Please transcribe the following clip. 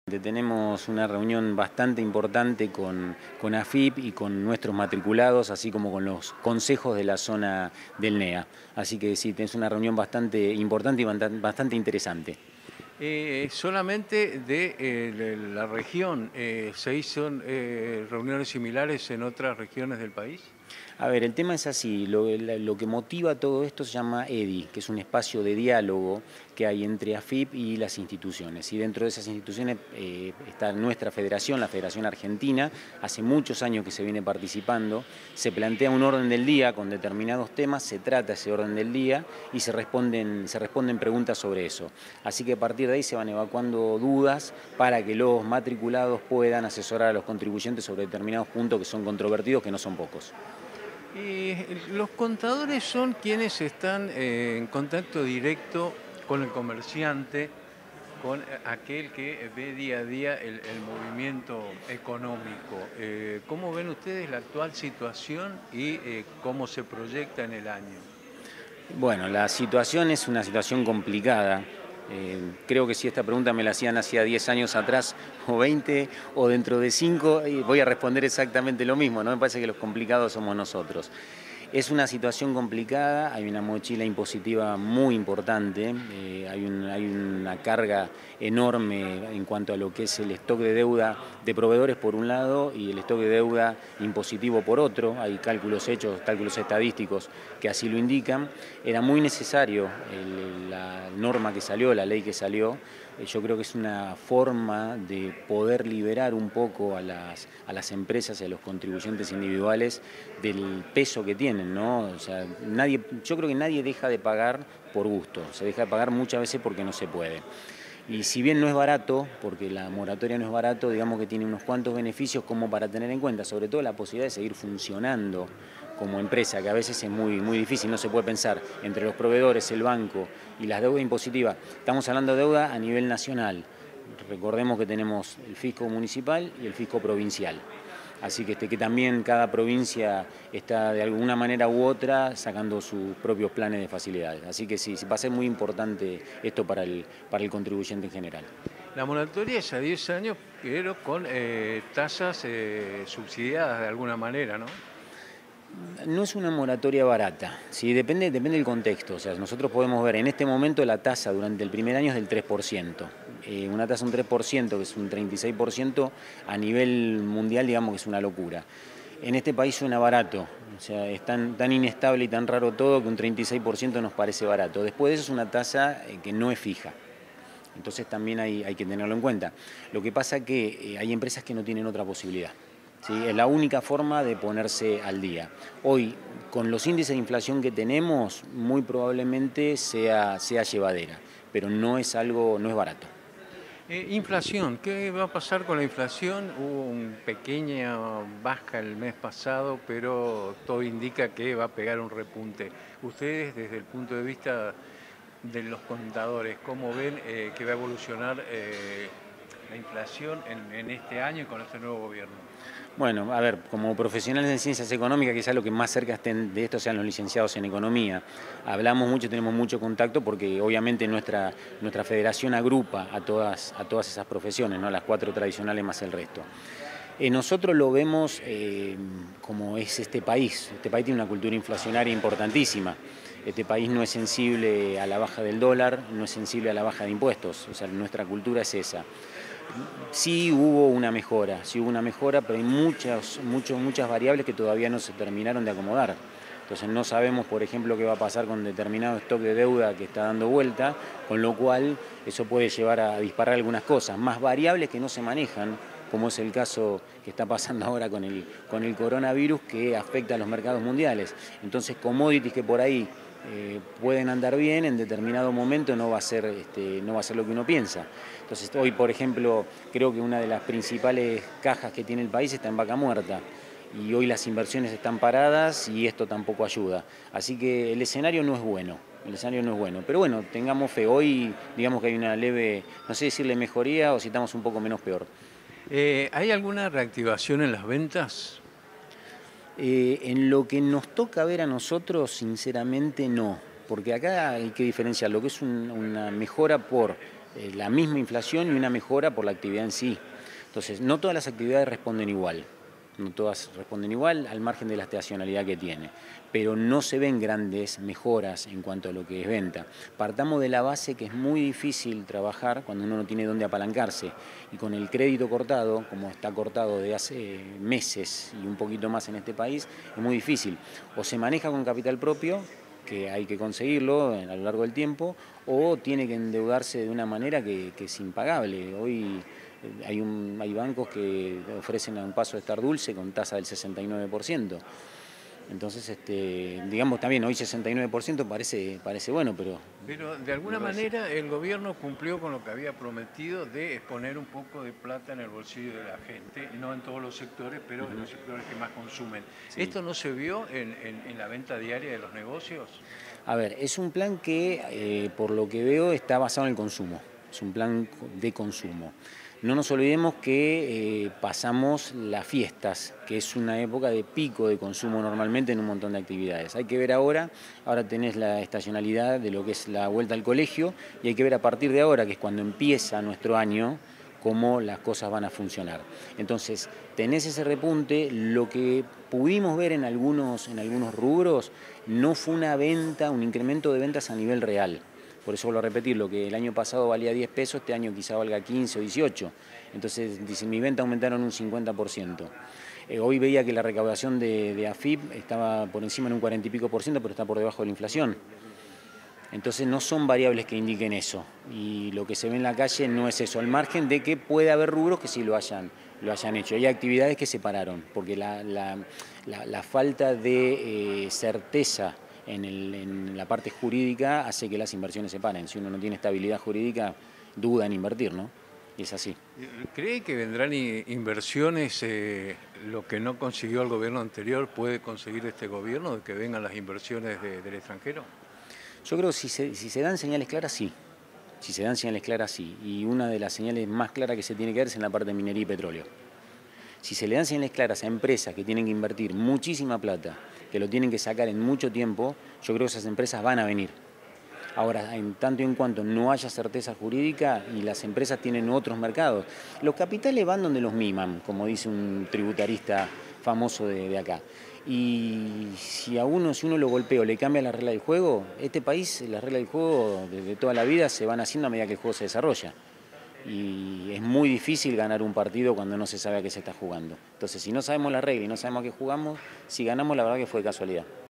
Tenemos una reunión bastante importante con AFIP y con nuestros matriculados, así como con los consejos de la zona del NEA. Así que sí, es una reunión bastante importante y bastante interesante. Solamente de la región, ¿se hizo reuniones similares en otras regiones del país? A ver, el tema es así, lo que motiva todo esto se llama EDI, que es un espacio de diálogo que hay entre AFIP y las instituciones. Y dentro de esas instituciones está nuestra federación, la Federación Argentina, hace muchos años que se viene participando, se plantea un orden del día con determinados temas, se trata ese orden del día y se responden preguntas sobre eso. Así que a partir de ahí se van evacuando dudas para que los matriculados puedan asesorar a los contribuyentes sobre determinados puntos que son controvertidos, que no son pocos. Los contadores son quienes están en contacto directo con el comerciante, con aquel que ve día a día el movimiento económico. ¿Cómo ven ustedes la actual situación y cómo se proyecta en el año? Bueno, la situación es una situación complicada. Creo que si esta pregunta me la hacían hacía 10 años atrás, o 20, o dentro de 5, voy a responder exactamente lo mismo, ¿no? Me parece que los complicados somos nosotros. Es una situación complicada, hay una mochila impositiva muy importante, hay una carga enorme en cuanto a lo que es el stock de deuda de proveedores por un lado y el stock de deuda impositivo por otro. Hay cálculos hechos, cálculos estadísticos que así lo indican. Era muy necesario la norma que salió, la ley que salió. Yo creo que es una forma de poder liberar un poco a las empresas y a los contribuyentes individuales del peso que tienen, ¿no? O sea, yo creo que nadie deja de pagar por gusto, se deja de pagar muchas veces porque no se puede. Y si bien no es barato, porque la moratoria no es barato, digamos que tiene unos cuantos beneficios como para tener en cuenta, sobre todo la posibilidad de seguir funcionando como empresa, que a veces es muy difícil, no se puede pensar entre los proveedores, el banco y las deudas impositivas. Estamos hablando de deuda a nivel nacional. Recordemos que tenemos el fisco municipal y el fisco provincial. Así que también cada provincia está de alguna manera u otra sacando sus propios planes de facilidades. Así que sí, va a ser muy importante esto para el contribuyente en general. La moratoria es a 10 años, pero con tasas subsidiadas de alguna manera, ¿no? No es una moratoria barata, ¿sí? Depende del contexto. O sea, nosotros podemos ver en este momento la tasa durante el primer año es del 3%. Una tasa de un 3%, que es un 36%, a nivel mundial digamos que es una locura. En este país suena barato, o sea, es tan inestable y tan raro todo que un 36% nos parece barato. Después de eso es una tasa que no es fija. Entonces también hay que tenerlo en cuenta. Lo que pasa es que hay empresas que no tienen otra posibilidad. ¿Sí? Es la única forma de ponerse al día. Hoy, con los índices de inflación que tenemos, muy probablemente sea llevadera, pero no es barato. Inflación, ¿qué va a pasar con la inflación? Hubo una pequeña baja el mes pasado, pero todo indica que va a pegar un repunte. Ustedes, desde el punto de vista de los contadores, ¿cómo ven que va a evolucionar la inflación en este año y con este nuevo gobierno? Bueno, a ver, como profesionales de ciencias económicas, quizás lo que más cerca estén de esto sean los licenciados en economía. Hablamos mucho, tenemos mucho contacto porque obviamente nuestra federación agrupa a todas esas profesiones, ¿no? Las 4 tradicionales más el resto. Nosotros lo vemos como es este país. Este país tiene una cultura inflacionaria importantísima. Este país no es sensible a la baja del dólar, no es sensible a la baja de impuestos. O sea, nuestra cultura es esa. Sí hubo una mejora, pero hay muchas variables que todavía no se terminaron de acomodar. Entonces no sabemos, por ejemplo, qué va a pasar con determinado stock de deuda que está dando vuelta, con lo cual eso puede llevar a disparar algunas cosas, más variables que no se manejan, como es el caso que está pasando ahora con el coronavirus que afecta a los mercados mundiales. Entonces commodities que por ahí pueden andar bien, en determinado momento no va a ser lo que uno piensa. Entonces hoy, por ejemplo, creo que una de las principales cajas que tiene el país está en vaca muerta. Y hoy las inversiones están paradas y esto tampoco ayuda. Así que el escenario no es bueno. Pero bueno, tengamos fe. Hoy digamos que hay una leve, no sé decirle mejoría o si estamos un poco menos peor. ¿Hay alguna reactivación en las ventas? En lo que nos toca ver a nosotros, sinceramente no, porque acá hay que diferenciar lo que es una mejora por la misma inflación y una mejora por la actividad en sí. Entonces, no todas las actividades responden igual. No todas responden igual al margen de la estacionalidad que tiene, pero no se ven grandes mejoras en cuanto a lo que es venta. Partamos de la base que es muy difícil trabajar cuando uno no tiene dónde apalancarse y con el crédito cortado, como está cortado de hace meses y un poquito más en este país, es muy difícil. O se maneja con capital propio, que hay que conseguirlo a lo largo del tiempo, o tiene que endeudarse de una manera que es impagable. Hoy hay bancos que ofrecen a un paso de estar dulce con tasa del 69%. Entonces, digamos también, hoy 69% parece bueno, pero... Pero de alguna manera el gobierno cumplió con lo que había prometido de poner un poco de plata en el bolsillo de la gente, no en todos los sectores, pero en los sectores que más consumen. Sí. ¿Esto no se vio en la venta diaria de los negocios? A ver, es un plan que, por lo que veo, está basado en el consumo. Es un plan de consumo. No nos olvidemos que pasamos las fiestas, que es una época de pico de consumo normalmente en un montón de actividades. Hay que ver ahora tenés la estacionalidad de lo que es la vuelta al colegio y hay que ver a partir de ahora, que es cuando empieza nuestro año, cómo las cosas van a funcionar. Entonces, tenés ese repunte, lo que pudimos ver en algunos rubros no fue una venta, un incremento de ventas a nivel real. Por eso vuelvo a repetir, lo que el año pasado valía 10 pesos, este año quizá valga 15 o 18. Entonces, dice, mi venta aumentaron un 50%. Hoy veía que la recaudación de AFIP estaba por encima de un 40 y pico %, pero está por debajo de la inflación. Entonces no son variables que indiquen eso. Y lo que se ve en la calle no es eso, al margen de que puede haber rubros que sí lo hayan hecho. Hay actividades que se pararon, porque la falta de certeza en la parte jurídica hace que las inversiones se paren. Si uno no tiene estabilidad jurídica, duda en invertir, ¿no? Y es así. ¿Cree que vendrán inversiones, lo que no consiguió el gobierno anterior, puede conseguir este gobierno, de que vengan las inversiones del extranjero? Yo creo que si se dan señales claras, sí. Si se dan señales claras, sí. Y una de las señales más claras que se tiene que dar es en la parte de minería y petróleo. Si se le dan señales claras a empresas que tienen que invertir muchísima plata, que lo tienen que sacar en mucho tiempo, yo creo que esas empresas van a venir. Ahora, en tanto y en cuanto no haya certeza jurídica y las empresas tienen otros mercados, los capitales van donde los miman, como dice un tributarista famoso de acá. Y si uno lo golpea o le cambia la regla del juego, este país, las reglas del juego desde toda la vida se van haciendo a medida que el juego se desarrolla. Y es muy difícil ganar un partido cuando no se sabe a qué se está jugando. Entonces, si no sabemos la regla y no sabemos a qué jugamos, si ganamos, la verdad que fue de casualidad.